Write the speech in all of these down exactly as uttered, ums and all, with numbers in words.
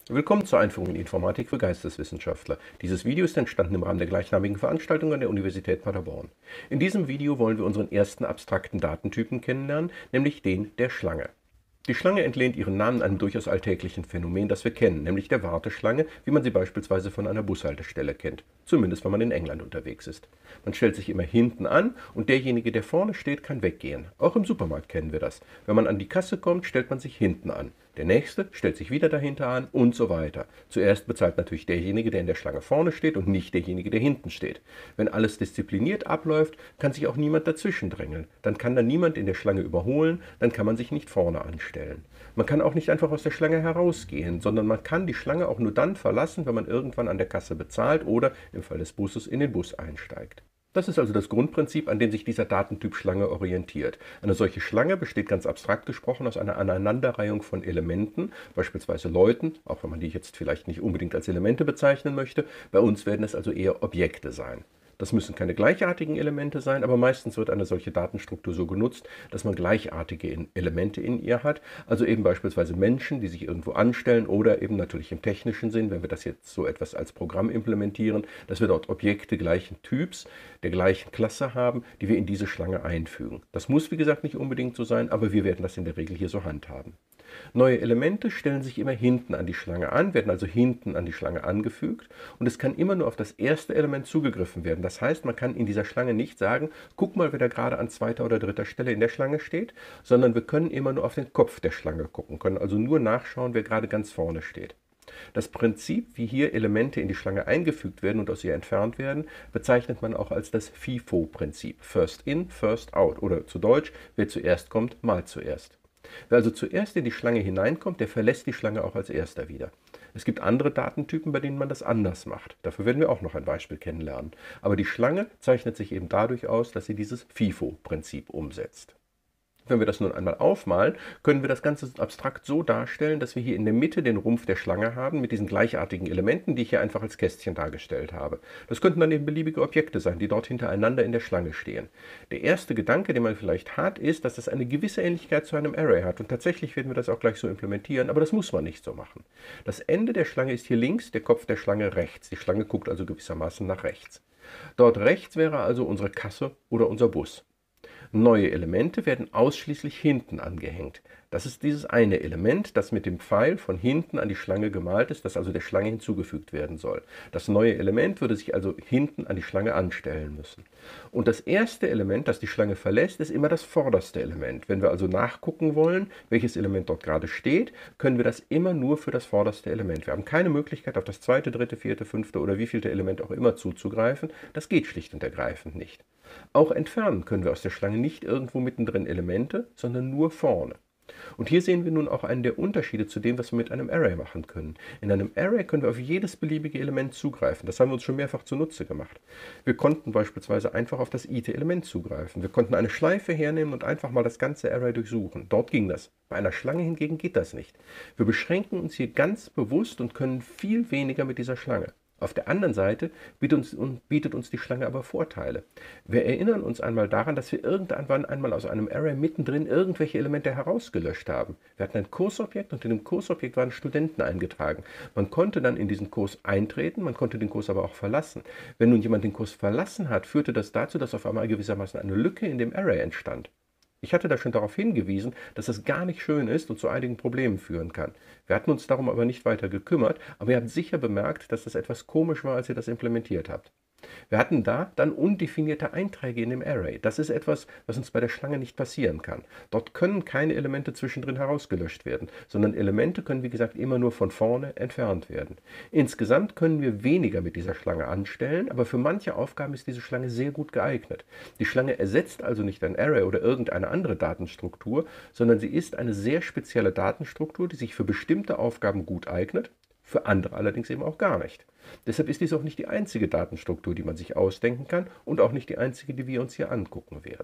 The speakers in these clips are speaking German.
Willkommen zur Einführung in Informatik für Geisteswissenschaftler. Dieses Video ist entstanden im Rahmen der gleichnamigen Veranstaltung an der Universität Paderborn. In diesem Video wollen wir unseren ersten abstrakten Datentypen kennenlernen, nämlich den der Schlange. Die Schlange entlehnt ihren Namen einem durchaus alltäglichen Phänomen, das wir kennen, nämlich der Warteschlange, wie man sie beispielsweise von einer Bushaltestelle kennt, zumindest wenn man in England unterwegs ist. Man stellt sich immer hinten an und derjenige, der vorne steht, kann weggehen. Auch im Supermarkt kennen wir das. Wenn man an die Kasse kommt, stellt man sich hinten an. Der nächste stellt sich wieder dahinter an und so weiter. Zuerst bezahlt natürlich derjenige, der in der Schlange vorne steht und nicht derjenige, der hinten steht. Wenn alles diszipliniert abläuft, kann sich auch niemand dazwischen drängeln. Dann kann dann niemand in der Schlange überholen, dann kann man sich nicht vorne anstellen. Man kann auch nicht einfach aus der Schlange herausgehen, sondern man kann die Schlange auch nur dann verlassen, wenn man irgendwann an der Kasse bezahlt oder im Fall des Busses in den Bus einsteigt. Das ist also das Grundprinzip, an dem sich dieser Datentyp Schlange orientiert. Eine solche Schlange besteht ganz abstrakt gesprochen aus einer Aneinanderreihung von Elementen, beispielsweise Leuten, auch wenn man die jetzt vielleicht nicht unbedingt als Elemente bezeichnen möchte. Bei uns werden es also eher Objekte sein. Das müssen keine gleichartigen Elemente sein, aber meistens wird eine solche Datenstruktur so genutzt, dass man gleichartige Elemente in ihr hat, also eben beispielsweise Menschen, die sich irgendwo anstellen oder eben natürlich im technischen Sinn, wenn wir das jetzt so etwas als Programm implementieren, dass wir dort Objekte gleichen Typs, der gleichen Klasse haben, die wir in diese Schlange einfügen. Das muss, wie gesagt, nicht unbedingt so sein, aber wir werden das in der Regel hier so handhaben. Neue Elemente stellen sich immer hinten an die Schlange an, werden also hinten an die Schlange angefügt und es kann immer nur auf das erste Element zugegriffen werden. Das heißt, man kann in dieser Schlange nicht sagen, guck mal, wer da gerade an zweiter oder dritter Stelle in der Schlange steht, sondern wir können immer nur auf den Kopf der Schlange gucken, können also nur nachschauen, wer gerade ganz vorne steht. Das Prinzip, wie hier Elemente in die Schlange eingefügt werden und aus ihr entfernt werden, bezeichnet man auch als das FIFO-Prinzip. First in, first out oder zu Deutsch, wer zuerst kommt, mal zuerst. Wer also zuerst in die Schlange hineinkommt, der verlässt die Schlange auch als erster wieder. Es gibt andere Datentypen, bei denen man das anders macht. Dafür werden wir auch noch ein Beispiel kennenlernen. Aber die Schlange zeichnet sich eben dadurch aus, dass sie dieses FIFO-Prinzip umsetzt. Wenn wir das nun einmal aufmalen, können wir das Ganze abstrakt so darstellen, dass wir hier in der Mitte den Rumpf der Schlange haben mit diesen gleichartigen Elementen, die ich hier einfach als Kästchen dargestellt habe. Das könnten dann eben beliebige Objekte sein, die dort hintereinander in der Schlange stehen. Der erste Gedanke, den man vielleicht hat, ist, dass das eine gewisse Ähnlichkeit zu einem Array hat. Und tatsächlich werden wir das auch gleich so implementieren, aber das muss man nicht so machen. Das Ende der Schlange ist hier links, der Kopf der Schlange rechts. Die Schlange guckt also gewissermaßen nach rechts. Dort rechts wäre also unsere Kasse oder unser Bus. Neue Elemente werden ausschließlich hinten angehängt. Das ist dieses eine Element, das mit dem Pfeil von hinten an die Schlange gemalt ist, das also der Schlange hinzugefügt werden soll. Das neue Element würde sich also hinten an die Schlange anstellen müssen. Und das erste Element, das die Schlange verlässt, ist immer das vorderste Element. Wenn wir also nachgucken wollen, welches Element dort gerade steht, können wir das immer nur für das vorderste Element. Wir haben keine Möglichkeit, auf das zweite, dritte, vierte, fünfte oder wievielte Element auch immer zuzugreifen. Das geht schlicht und ergreifend nicht. Auch entfernen können wir aus der Schlange nicht irgendwo mittendrin Elemente, sondern nur vorne. Und hier sehen wir nun auch einen der Unterschiede zu dem, was wir mit einem Array machen können. In einem Array können wir auf jedes beliebige Element zugreifen. Das haben wir uns schon mehrfach zunutze gemacht. Wir konnten beispielsweise einfach auf das i-te Element zugreifen. Wir konnten eine Schleife hernehmen und einfach mal das ganze Array durchsuchen. Dort ging das. Bei einer Schlange hingegen geht das nicht. Wir beschränken uns hier ganz bewusst und können viel weniger mit dieser Schlange. Auf der anderen Seite bietet uns, bietet uns die Schlange aber Vorteile. Wir erinnern uns einmal daran, dass wir irgendwann einmal aus einem Array mittendrin irgendwelche Elemente herausgelöscht haben. Wir hatten ein Kursobjekt und in dem Kursobjekt waren Studenten eingetragen. Man konnte dann in diesen Kurs eintreten, man konnte den Kurs aber auch verlassen. Wenn nun jemand den Kurs verlassen hat, führte das dazu, dass auf einmal gewissermaßen eine Lücke in dem Array entstand. Ich hatte da schon darauf hingewiesen, dass es gar nicht schön ist und zu einigen Problemen führen kann. Wir hatten uns darum aber nicht weiter gekümmert, aber ihr habt sicher bemerkt, dass das etwas komisch war, als ihr das implementiert habt. Wir hatten da dann undefinierte Einträge in dem Array. Das ist etwas, was uns bei der Schlange nicht passieren kann. Dort können keine Elemente zwischendrin herausgelöscht werden, sondern Elemente können, wie gesagt, immer nur von vorne entfernt werden. Insgesamt können wir weniger mit dieser Schlange anstellen, aber für manche Aufgaben ist diese Schlange sehr gut geeignet. Die Schlange ersetzt also nicht ein Array oder irgendeine andere Datenstruktur, sondern sie ist eine sehr spezielle Datenstruktur, die sich für bestimmte Aufgaben gut eignet, für andere allerdings eben auch gar nicht. Deshalb ist dies auch nicht die einzige Datenstruktur, die man sich ausdenken kann und auch nicht die einzige, die wir uns hier angucken werden.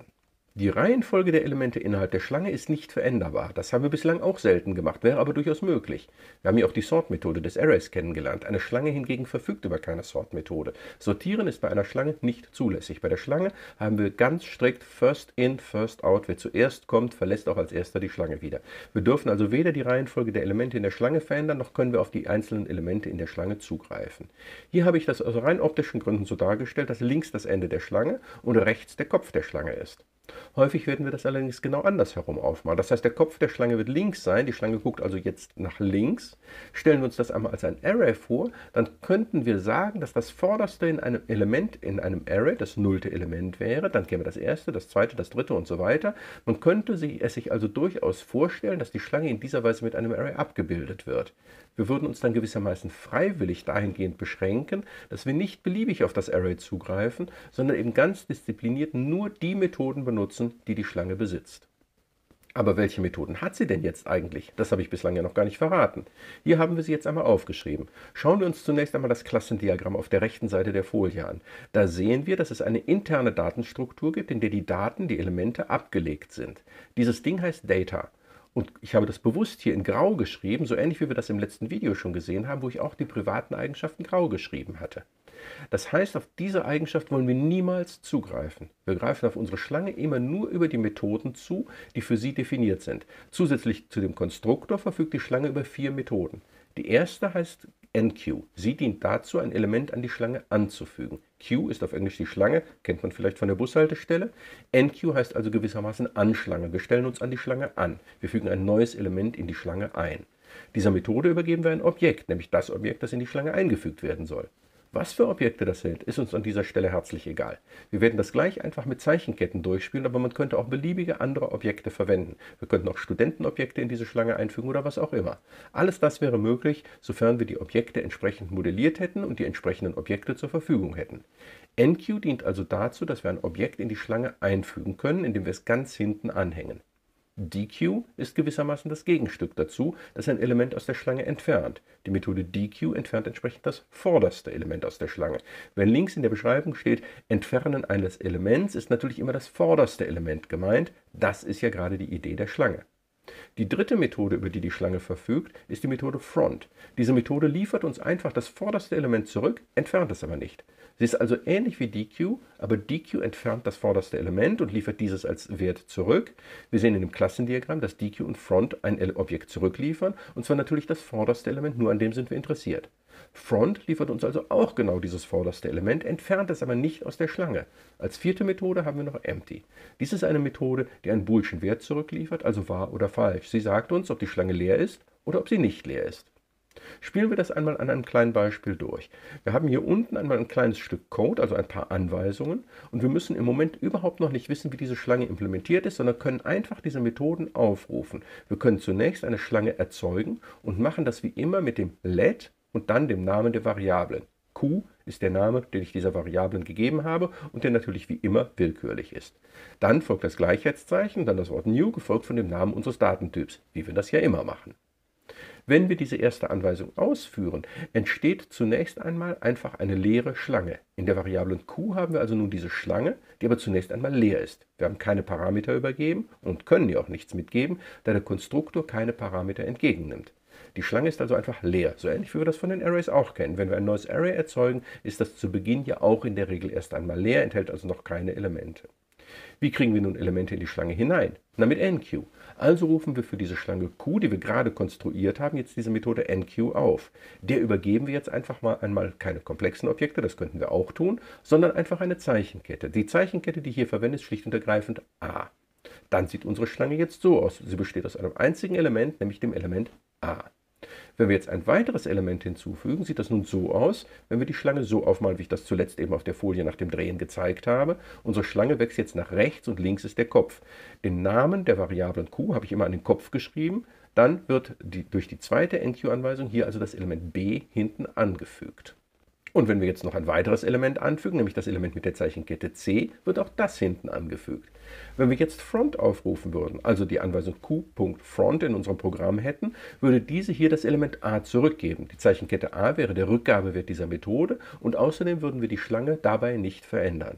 Die Reihenfolge der Elemente innerhalb der Schlange ist nicht veränderbar. Das haben wir bislang auch selten gemacht, wäre aber durchaus möglich. Wir haben ja auch die Sort-Methode des Arrays kennengelernt. Eine Schlange hingegen verfügt über keine Sort-Methode. Sortieren ist bei einer Schlange nicht zulässig. Bei der Schlange haben wir ganz strikt First in, First out. Wer zuerst kommt, verlässt auch als erster die Schlange wieder. Wir dürfen also weder die Reihenfolge der Elemente in der Schlange verändern, noch können wir auf die einzelnen Elemente in der Schlange zugreifen. Hier habe ich das aus rein optischen Gründen so dargestellt, dass links das Ende der Schlange und rechts der Kopf der Schlange ist. Häufig werden wir das allerdings genau andersherum aufmalen. Das heißt, der Kopf der Schlange wird links sein, die Schlange guckt also jetzt nach links. Stellen wir uns das einmal als ein Array vor, dann könnten wir sagen, dass das vorderste in einem Element in einem Array das nullte Element wäre, dann käme das erste, das zweite, das dritte und so weiter. Man könnte es sich also durchaus vorstellen, dass die Schlange in dieser Weise mit einem Array abgebildet wird. Wir würden uns dann gewissermaßen freiwillig dahingehend beschränken, dass wir nicht beliebig auf das Array zugreifen, sondern eben ganz diszipliniert nur die Methoden benutzen, die die Schlange besitzt. Aber welche Methoden hat sie denn jetzt eigentlich? Das habe ich bislang ja noch gar nicht verraten. Hier haben wir sie jetzt einmal aufgeschrieben. Schauen wir uns zunächst einmal das Klassendiagramm auf der rechten Seite der Folie an. Da sehen wir, dass es eine interne Datenstruktur gibt, in der die Daten, die Elemente, abgelegt sind. Dieses Ding heißt Data. Und ich habe das bewusst hier in Grau geschrieben, so ähnlich wie wir das im letzten Video schon gesehen haben, wo ich auch die privaten Eigenschaften grau geschrieben hatte. Das heißt, auf diese Eigenschaft wollen wir niemals zugreifen. Wir greifen auf unsere Schlange immer nur über die Methoden zu, die für sie definiert sind. Zusätzlich zu dem Konstruktor verfügt die Schlange über vier Methoden. Die erste heißt enqueue. Sie dient dazu, ein Element an die Schlange anzufügen. Queue ist auf Englisch die Schlange, kennt man vielleicht von der Bushaltestelle. Enqueue heißt also gewissermaßen Anschlange. Wir stellen uns an die Schlange an. Wir fügen ein neues Element in die Schlange ein. Dieser Methode übergeben wir ein Objekt, nämlich das Objekt, das in die Schlange eingefügt werden soll. Was für Objekte das sind, ist uns an dieser Stelle herzlich egal. Wir werden das gleich einfach mit Zeichenketten durchspielen, aber man könnte auch beliebige andere Objekte verwenden. Wir könnten auch Studentenobjekte in diese Schlange einfügen oder was auch immer. Alles das wäre möglich, sofern wir die Objekte entsprechend modelliert hätten und die entsprechenden Objekte zur Verfügung hätten. enqueue dient also dazu, dass wir ein Objekt in die Schlange einfügen können, indem wir es ganz hinten anhängen. dequeue ist gewissermaßen das Gegenstück dazu, das ein Element aus der Schlange entfernt. Die Methode dequeue entfernt entsprechend das vorderste Element aus der Schlange. Wenn links in der Beschreibung steht, Entfernen eines Elements, ist natürlich immer das vorderste Element gemeint. Das ist ja gerade die Idee der Schlange. Die dritte Methode, über die die Schlange verfügt, ist die Methode front. Diese Methode liefert uns einfach das vorderste Element zurück, entfernt es aber nicht. Sie ist also ähnlich wie dequeue, aber dequeue entfernt das vorderste Element und liefert dieses als Wert zurück. Wir sehen in dem Klassendiagramm, dass dequeue und front ein Objekt zurückliefern, und zwar natürlich das vorderste Element, nur an dem sind wir interessiert. Front liefert uns also auch genau dieses vorderste Element, entfernt es aber nicht aus der Schlange. Als vierte Methode haben wir noch empty. Dies ist eine Methode, die einen boolschen Wert zurückliefert, also wahr oder falsch. Sie sagt uns, ob die Schlange leer ist oder ob sie nicht leer ist. Spielen wir das einmal an einem kleinen Beispiel durch. Wir haben hier unten einmal ein kleines Stück Code, also ein paar Anweisungen, und wir müssen im Moment überhaupt noch nicht wissen, wie diese Schlange implementiert ist, sondern können einfach diese Methoden aufrufen. Wir können zunächst eine Schlange erzeugen und machen das wie immer mit dem let und dann dem Namen der Variablen. Q ist der Name, den ich dieser Variablen gegeben habe und der natürlich wie immer willkürlich ist. Dann folgt das Gleichheitszeichen, dann das Wort new, gefolgt von dem Namen unseres Datentyps, wie wir das ja immer machen. Wenn wir diese erste Anweisung ausführen, entsteht zunächst einmal einfach eine leere Schlange. In der Variablen Q haben wir also nun diese Schlange, die aber zunächst einmal leer ist. Wir haben keine Parameter übergeben und können ihr auch nichts mitgeben, da der Konstruktor keine Parameter entgegennimmt. Die Schlange ist also einfach leer, so ähnlich wie wir das von den Arrays auch kennen. Wenn wir ein neues Array erzeugen, ist das zu Beginn ja auch in der Regel erst einmal leer, enthält also noch keine Elemente. Wie kriegen wir nun Elemente in die Schlange hinein? Na, mit enqueue. Also rufen wir für diese Schlange Q, die wir gerade konstruiert haben, jetzt diese Methode enqueue auf. Der übergeben wir jetzt einfach mal einmal keine komplexen Objekte, das könnten wir auch tun, sondern einfach eine Zeichenkette. Die Zeichenkette, die hier verwendet, ist schlicht und ergreifend A. Dann sieht unsere Schlange jetzt so aus. Sie besteht aus einem einzigen Element, nämlich dem Element A. Wenn wir jetzt ein weiteres Element hinzufügen, sieht das nun so aus, wenn wir die Schlange so aufmalen, wie ich das zuletzt eben auf der Folie nach dem Drehen gezeigt habe. Unsere Schlange wächst jetzt nach rechts und links ist der Kopf. Den Namen der Variablen Q habe ich immer an den Kopf geschrieben. Dann wird die, durch die zweite enqueue-Anweisung hier also das Element B hinten angefügt. Und wenn wir jetzt noch ein weiteres Element anfügen, nämlich das Element mit der Zeichenkette C, wird auch das hinten angefügt. Wenn wir jetzt front aufrufen würden, also die Anweisung Q.front in unserem Programm hätten, würde diese hier das Element A zurückgeben. Die Zeichenkette A wäre der Rückgabewert dieser Methode und außerdem würden wir die Schlange dabei nicht verändern.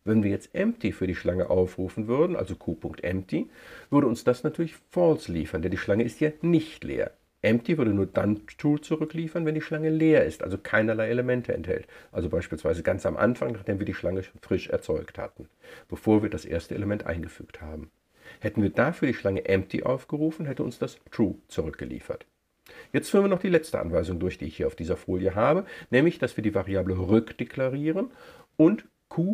Wenn wir jetzt empty für die Schlange aufrufen würden, also q.empty, würde uns das natürlich false liefern, denn die Schlange ist ja nicht leer. Empty würde nur dann true zurückliefern, wenn die Schlange leer ist, also keinerlei Elemente enthält. Also beispielsweise ganz am Anfang, nachdem wir die Schlange frisch erzeugt hatten, bevor wir das erste Element eingefügt haben. Hätten wir dafür die Schlange empty aufgerufen, hätte uns das true zurückgeliefert. Jetzt führen wir noch die letzte Anweisung durch, die ich hier auf dieser Folie habe, nämlich, dass wir die Variable rückdeklarieren und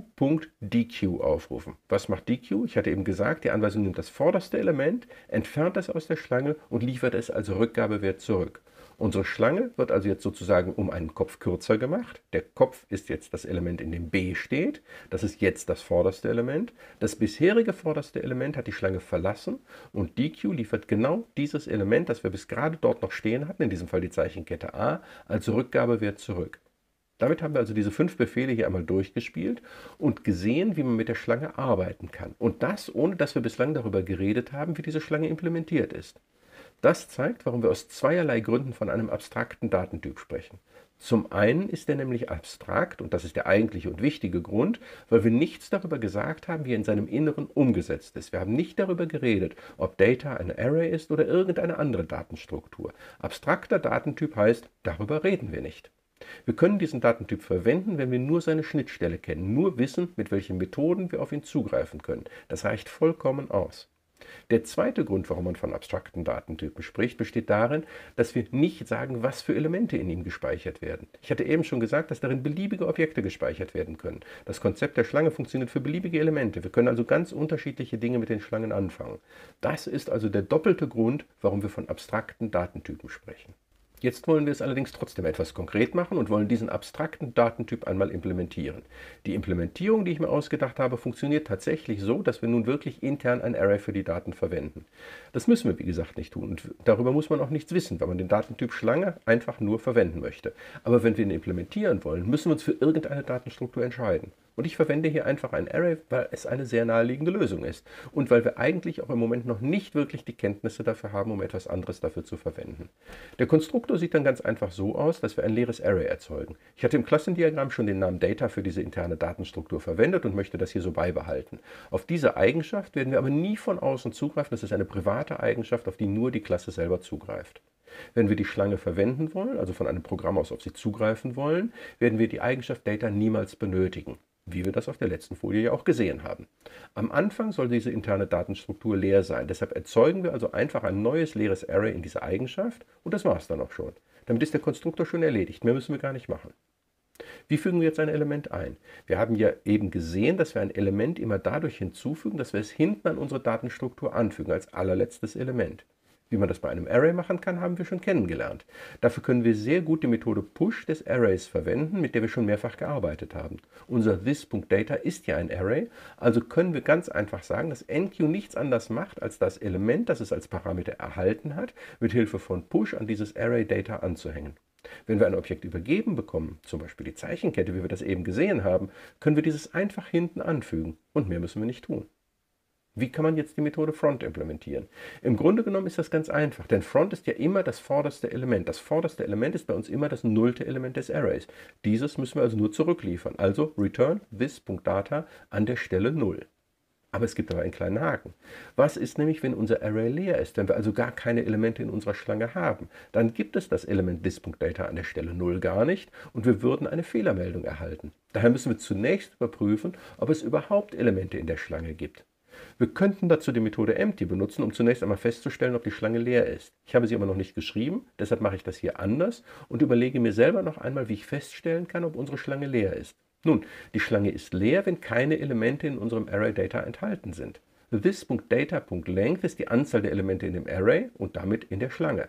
q.deque aufrufen. Was macht deque? Ich hatte eben gesagt, die Anweisung nimmt das vorderste Element, entfernt es aus der Schlange und liefert es als Rückgabewert zurück. Unsere Schlange wird also jetzt sozusagen um einen Kopf kürzer gemacht. Der Kopf ist jetzt das Element, in dem b steht. Das ist jetzt das vorderste Element. Das bisherige vorderste Element hat die Schlange verlassen und deque liefert genau dieses Element, das wir bis gerade dort noch stehen hatten, in diesem Fall die Zeichenkette a, als Rückgabewert zurück. Damit haben wir also diese fünf Befehle hier einmal durchgespielt und gesehen, wie man mit der Schlange arbeiten kann. Und das, ohne dass wir bislang darüber geredet haben, wie diese Schlange implementiert ist. Das zeigt, warum wir aus zweierlei Gründen von einem abstrakten Datentyp sprechen. Zum einen ist er nämlich abstrakt, und das ist der eigentliche und wichtige Grund, weil wir nichts darüber gesagt haben, wie er in seinem Inneren umgesetzt ist. Wir haben nicht darüber geredet, ob Data eine Array ist oder irgendeine andere Datenstruktur. Abstrakter Datentyp heißt, darüber reden wir nicht. Wir können diesen Datentyp verwenden, wenn wir nur seine Schnittstelle kennen, nur wissen, mit welchen Methoden wir auf ihn zugreifen können. Das reicht vollkommen aus. Der zweite Grund, warum man von abstrakten Datentypen spricht, besteht darin, dass wir nicht sagen, was für Elemente in ihm gespeichert werden. Ich hatte eben schon gesagt, dass darin beliebige Objekte gespeichert werden können. Das Konzept der Schlange funktioniert für beliebige Elemente. Wir können also ganz unterschiedliche Dinge mit den Schlangen anfangen. Das ist also der doppelte Grund, warum wir von abstrakten Datentypen sprechen. Jetzt wollen wir es allerdings trotzdem etwas konkret machen und wollen diesen abstrakten Datentyp einmal implementieren. Die Implementierung, die ich mir ausgedacht habe, funktioniert tatsächlich so, dass wir nun wirklich intern ein Array für die Daten verwenden. Das müssen wir, wie gesagt, nicht tun und darüber muss man auch nichts wissen, weil man den Datentyp Schlange einfach nur verwenden möchte. Aber wenn wir ihn implementieren wollen, müssen wir uns für irgendeine Datenstruktur entscheiden. Und ich verwende hier einfach ein Array, weil es eine sehr naheliegende Lösung ist und weil wir eigentlich auch im Moment noch nicht wirklich die Kenntnisse dafür haben, um etwas anderes dafür zu verwenden. Der Konstruktor sieht dann ganz einfach so aus, dass wir ein leeres Array erzeugen. Ich hatte im Klassendiagramm schon den Namen Data für diese interne Datenstruktur verwendet und möchte das hier so beibehalten. Auf diese Eigenschaft werden wir aber nie von außen zugreifen. Das ist eine private Eigenschaft, auf die nur die Klasse selber zugreift. Wenn wir die Schlange verwenden wollen, also von einem Programm aus auf sie zugreifen wollen, werden wir die Eigenschaft Data niemals benötigen, wie wir das auf der letzten Folie ja auch gesehen haben. Am Anfang soll diese interne Datenstruktur leer sein. Deshalb erzeugen wir also einfach ein neues leeres Array in dieser Eigenschaft und das war es dann auch schon. Damit ist der Konstruktor schon erledigt. Mehr müssen wir gar nicht machen. Wie fügen wir jetzt ein Element ein? Wir haben ja eben gesehen, dass wir ein Element immer dadurch hinzufügen, dass wir es hinten an unsere Datenstruktur anfügen, als allerletztes Element. Wie man das bei einem Array machen kann, haben wir schon kennengelernt. Dafür können wir sehr gut die Methode Push des Arrays verwenden, mit der wir schon mehrfach gearbeitet haben. Unser this.data ist ja ein Array, also können wir ganz einfach sagen, dass enqueue nichts anderes macht, als das Element, das es als Parameter erhalten hat, mit Hilfe von Push an dieses Array Data anzuhängen. Wenn wir ein Objekt übergeben bekommen, zum Beispiel die Zeichenkette, wie wir das eben gesehen haben, können wir dieses einfach hinten anfügen und mehr müssen wir nicht tun. Wie kann man jetzt die Methode Front implementieren? Im Grunde genommen ist das ganz einfach, denn Front ist ja immer das vorderste Element. Das vorderste Element ist bei uns immer das nullte Element des Arrays. Dieses müssen wir also nur zurückliefern, also return this.data an der Stelle null. Aber es gibt aber einen kleinen Haken. Was ist nämlich, wenn unser Array leer ist, wenn wir also gar keine Elemente in unserer Schlange haben? Dann gibt es das Element this.data an der Stelle null gar nicht und wir würden eine Fehlermeldung erhalten. Daher müssen wir zunächst überprüfen, ob es überhaupt Elemente in der Schlange gibt. Wir könnten dazu die Methode empty benutzen, um zunächst einmal festzustellen, ob die Schlange leer ist. Ich habe sie aber noch nicht geschrieben, deshalb mache ich das hier anders und überlege mir selber noch einmal, wie ich feststellen kann, ob unsere Schlange leer ist. Nun, die Schlange ist leer, wenn keine Elemente in unserem Array Data enthalten sind. This.data.length ist die Anzahl der Elemente in dem Array und damit in der Schlange.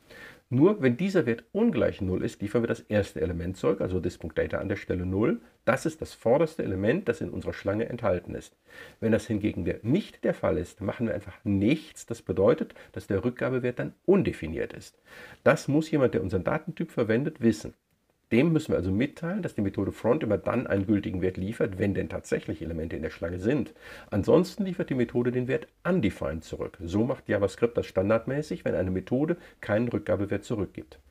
Nur wenn dieser Wert ungleich null ist, liefern wir das erste Element zurück, also this.data an der Stelle null. Das ist das vorderste Element, das in unserer Schlange enthalten ist. Wenn das hingegen nicht der Fall ist, machen wir einfach nichts. Das bedeutet, dass der Rückgabewert dann undefiniert ist. Das muss jemand, der unseren Datentyp verwendet, wissen. Dem müssen wir also mitteilen, dass die Methode Front immer dann einen gültigen Wert liefert, wenn denn tatsächlich Elemente in der Schlange sind. Ansonsten liefert die Methode den Wert undefined zurück. So macht JavaScript das standardmäßig, wenn eine Methode keinen Rückgabewert zurückgibt.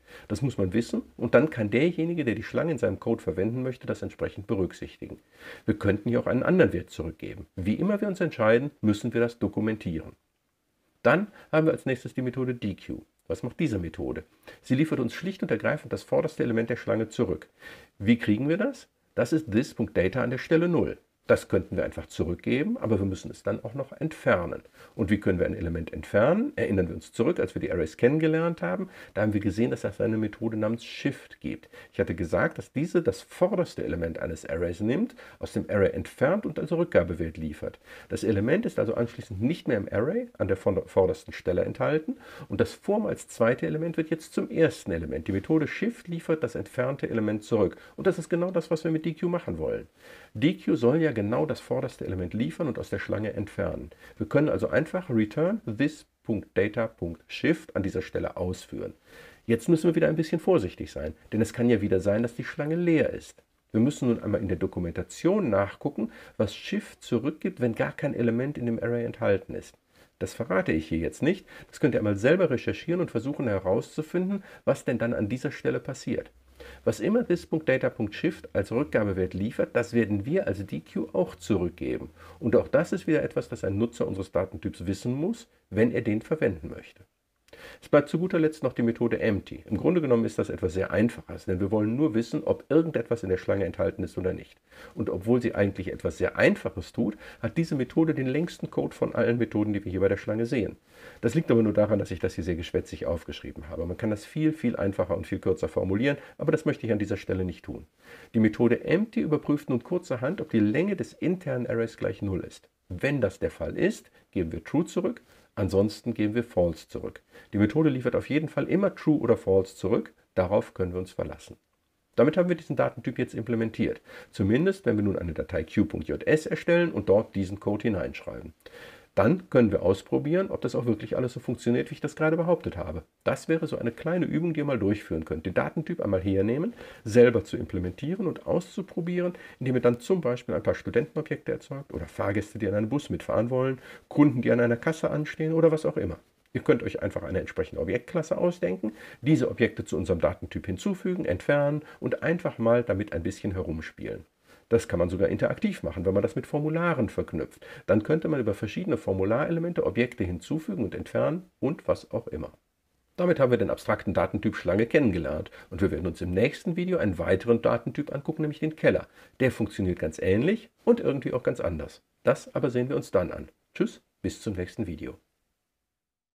Das muss man wissen und dann kann derjenige, der die Schlange in seinem Code verwenden möchte, das entsprechend berücksichtigen. Wir könnten hier auch einen anderen Wert zurückgeben. Wie immer wir uns entscheiden, müssen wir das dokumentieren. Dann haben wir als nächstes die Methode D Q. Was macht diese Methode? Sie liefert uns schlicht und ergreifend das vorderste Element der Schlange zurück. Wie kriegen wir das? Das ist this.data an der Stelle null. Das könnten wir einfach zurückgeben, aber wir müssen es dann auch noch entfernen. Und wie können wir ein Element entfernen? Erinnern wir uns zurück, als wir die Arrays kennengelernt haben. Da haben wir gesehen, dass es eine Methode namens Shift gibt. Ich hatte gesagt, dass diese das vorderste Element eines Arrays nimmt, aus dem Array entfernt und als Rückgabewert liefert. Das Element ist also anschließend nicht mehr im Array an der vordersten Stelle enthalten und das vormals zweite Element wird jetzt zum ersten Element. Die Methode Shift liefert das entfernte Element zurück. Und das ist genau das, was wir mit D Q machen wollen. D Q soll ja genau das vorderste Element liefern und aus der Schlange entfernen. Wir können also einfach return this.data.shift an dieser Stelle ausführen. Jetzt müssen wir wieder ein bisschen vorsichtig sein, denn es kann ja wieder sein, dass die Schlange leer ist. Wir müssen nun einmal in der Dokumentation nachgucken, was Shift zurückgibt, wenn gar kein Element in dem Array enthalten ist. Das verrate ich hier jetzt nicht. Das könnt ihr einmal selber recherchieren und versuchen herauszufinden, was denn dann an dieser Stelle passiert. Was immer this.data.shift als Rückgabewert liefert, das werden wir als D Q auch zurückgeben. Und auch das ist wieder etwas, das ein Nutzer unseres Datentyps wissen muss, wenn er den verwenden möchte. Es bleibt zu guter Letzt noch die Methode Empty. Im Grunde genommen ist das etwas sehr Einfaches, denn wir wollen nur wissen, ob irgendetwas in der Schlange enthalten ist oder nicht. Und obwohl sie eigentlich etwas sehr Einfaches tut, hat diese Methode den längsten Code von allen Methoden, die wir hier bei der Schlange sehen. Das liegt aber nur daran, dass ich das hier sehr geschwätzig aufgeschrieben habe. Man kann das viel, viel einfacher und viel kürzer formulieren, aber das möchte ich an dieser Stelle nicht tun. Die Methode Empty überprüft nun kurzerhand, ob die Länge des internen Arrays gleich null ist. Wenn das der Fall ist, geben wir True zurück. Ansonsten geben wir False zurück. Die Methode liefert auf jeden Fall immer True oder False zurück. Darauf können wir uns verlassen. Damit haben wir diesen Datentyp jetzt implementiert. Zumindest, wenn wir nun eine Datei q.js erstellen und dort diesen Code hineinschreiben. Dann können wir ausprobieren, ob das auch wirklich alles so funktioniert, wie ich das gerade behauptet habe. Das wäre so eine kleine Übung, die ihr mal durchführen könnt. Den Datentyp einmal hernehmen, selber zu implementieren und auszuprobieren, indem ihr dann zum Beispiel ein paar Studentenobjekte erzeugt oder Fahrgäste, die an einem Bus mitfahren wollen, Kunden, die an einer Kasse anstehen oder was auch immer. Ihr könnt euch einfach eine entsprechende Objektklasse ausdenken, diese Objekte zu unserem Datentyp hinzufügen, entfernen und einfach mal damit ein bisschen herumspielen. Das kann man sogar interaktiv machen, wenn man das mit Formularen verknüpft. Dann könnte man über verschiedene Formularelemente Objekte hinzufügen und entfernen und was auch immer. Damit haben wir den abstrakten Datentyp Schlange kennengelernt und wir werden uns im nächsten Video einen weiteren Datentyp angucken, nämlich den Keller. Der funktioniert ganz ähnlich und irgendwie auch ganz anders. Das aber sehen wir uns dann an. Tschüss, bis zum nächsten Video.